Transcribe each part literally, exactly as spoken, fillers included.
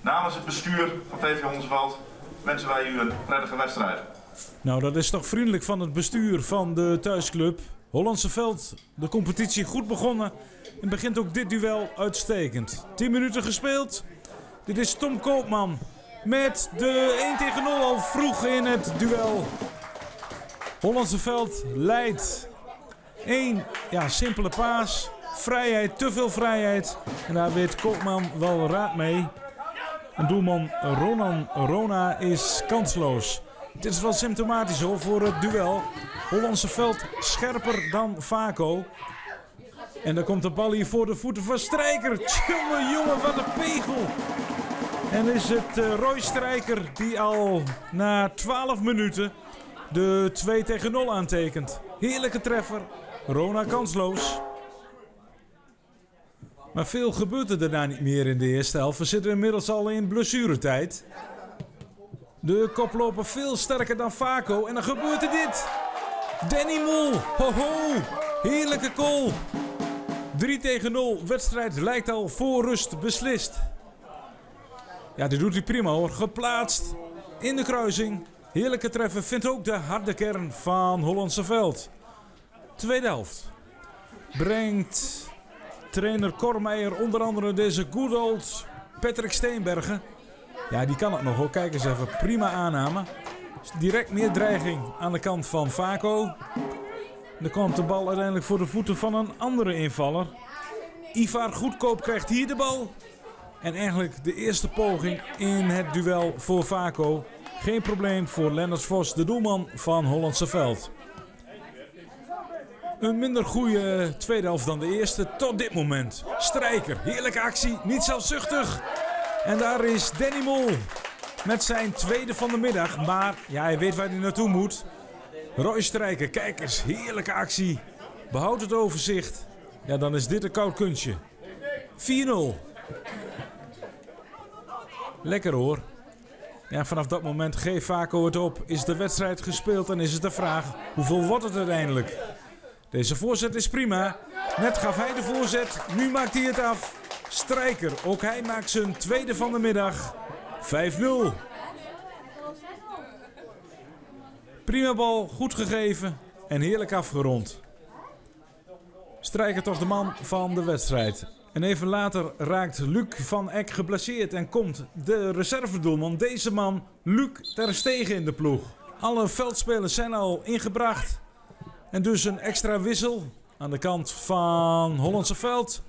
Namens het bestuur van V V Honseveld wensen wij u een prettige wedstrijd. Nou, dat is toch vriendelijk van het bestuur van de thuisclub. Hollandse Veld, de competitie goed begonnen en begint ook dit duel uitstekend. tien minuten gespeeld. Dit is Tom Koopman met de één tegen nul al vroeg in het duel. Hollandse Veld leidt. Eén ja, simpele paas. Vrijheid, te veel vrijheid. En daar weet Koopman wel raad mee. En doelman Ronan Rona is kansloos. Dit is wel symptomatisch hoor voor het duel. Hollandse Veld scherper dan Vaco. En dan komt de bal hier voor de voeten van Strijker. Tjonge jongen, wat een pegel. En is het uh, Roy Strijker die al na twaalf minuten de twee tegen nul aantekent. Heerlijke treffer. Rona kansloos. Maar veel gebeurt er daarna niet meer in de eerste helft. We zitten inmiddels al in blessuretijd. De koploper veel sterker dan Vaco. En dan gebeurt er dit. Danny Mol. Ho ho. Heerlijke goal. drie tegen nul. Wedstrijd lijkt al voor rust beslist. Ja, dit doet hij prima hoor. Geplaatst in de kruising. Heerlijke treffer vindt ook de harde kern van Hollandse Veld. Tweede helft. Brengt trainer Kormeijer onder andere deze good old Patrick Steenbergen. Ja, die kan het nog hoor. Kijk eens even. Prima aanname. Direct meer dreiging aan de kant van Vaco. Dan komt de bal uiteindelijk voor de voeten van een andere invaller. Ivar Goedkoop krijgt hier de bal. En eigenlijk de eerste poging in het duel voor Vaco. Geen probleem voor Lennart Vos, de doelman van Hollandse Veld. Een minder goede tweede helft dan de eerste tot dit moment. Strijker, heerlijke actie, niet zelfzuchtig. En daar is Danny Mol met zijn tweede van de middag. Maar ja, hij weet waar hij naartoe moet. Roy Strijker, kijk eens, heerlijke actie. Behoud het overzicht. Ja, dan is dit een koud kunstje. vier nul. Lekker hoor. Ja, vanaf dat moment geeft Vaco het op. Is de wedstrijd gespeeld en is het de vraag, hoeveel wordt het uiteindelijk? Deze voorzet is prima. Net gaf hij de voorzet, nu maakt hij het af. Strijker, ook hij maakt zijn tweede van de middag. vijf nul. Prima bal, goed gegeven en heerlijk afgerond. Strijker toch de man van de wedstrijd. En even later raakt Luc van Eck geblesseerd en komt de reservedoelman, deze man, Luc ter Stegen in de ploeg. Alle veldspelers zijn al ingebracht. En dus een extra wissel aan de kant van Hollandse Veld.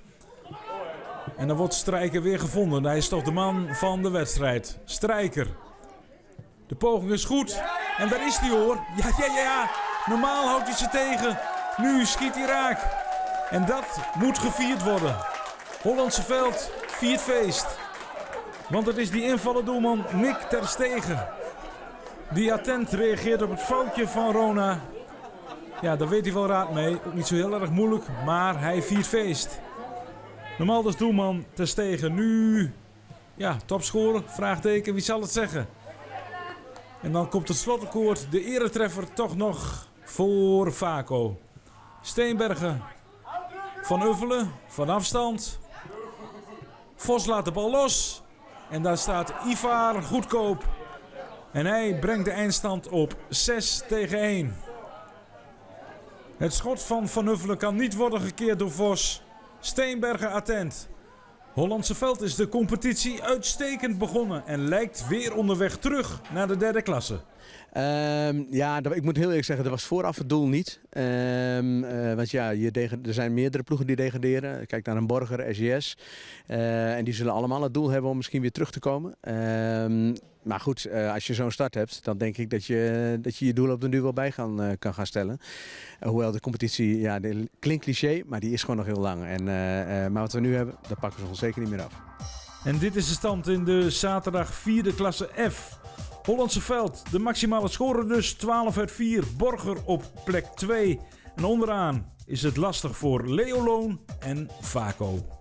En dan wordt Strijker weer gevonden. Hij is toch de man van de wedstrijd. Strijker. De poging is goed. En daar is hij hoor. Ja, ja, ja. Normaal houdt hij ze tegen. Nu schiet hij raak. En dat moet gevierd worden. Hollandse Veld viert feest. Want het is die invallendoelman Nick ter Stegen. Die attent reageert op het foutje van Rona. Ja, daar weet hij wel raad mee. Ook niet zo heel erg moeilijk. Maar hij viert feest. Normaal dus doelman ter Stegen. Nu, ja, topscorer. Vraagteken, wie zal het zeggen? En dan komt het slotakkoord. De eretreffer toch nog voor Vaco. Steenbergen. Van Uffelen. Van afstand. Vos laat de bal los. En daar staat Ivar Goedkoop. En hij brengt de eindstand op zes tegen één. Het schot van Van Uffelen kan niet worden gekeerd door Vos. Steenbergen attent. Hollandse Veld is de competitie uitstekend begonnen en lijkt weer onderweg terug naar de derde klasse. Um, ja, ik moet heel eerlijk zeggen, dat was vooraf het doel niet. Um, uh, want ja, je er zijn meerdere ploegen die degraderen. Kijk naar een Borger, S J S. Uh, en die zullen allemaal het doel hebben om misschien weer terug te komen. Um, maar goed, uh, als je zo'n start hebt, dan denk ik dat je dat je, je doel op de nu wel bij gaan, uh, kan gaan stellen. Uh, hoewel de competitie, ja, de, klinkt cliché, maar die is gewoon nog heel lang. En, uh, uh, maar wat we nu hebben, dat pakken we ons zeker niet meer af. En dit is de stand in de zaterdag vierde klasse F. Hollandse Veld, de maximale score dus twaalf uit vier. Borger op plek twee. En onderaan is het lastig voor Leo Loon en Vaco.